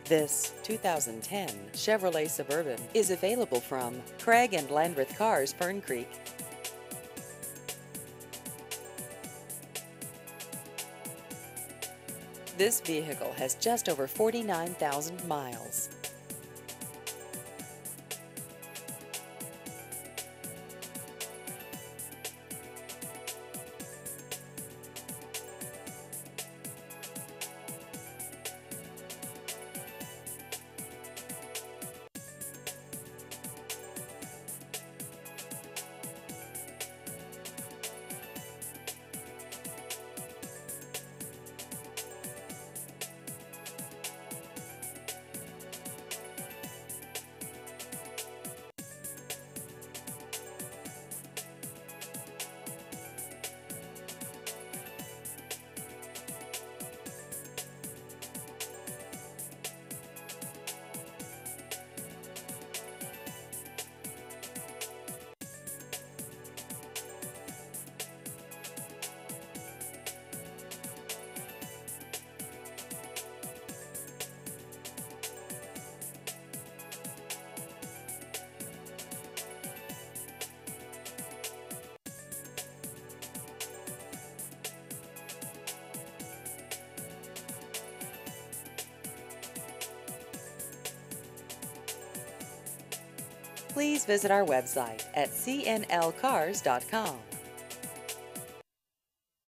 This 2010 Chevrolet Suburban is available from Craig and Landreth Cars, Fern Creek. This vehicle has just over 49,000 miles. Please visit our website at cnlcars.com.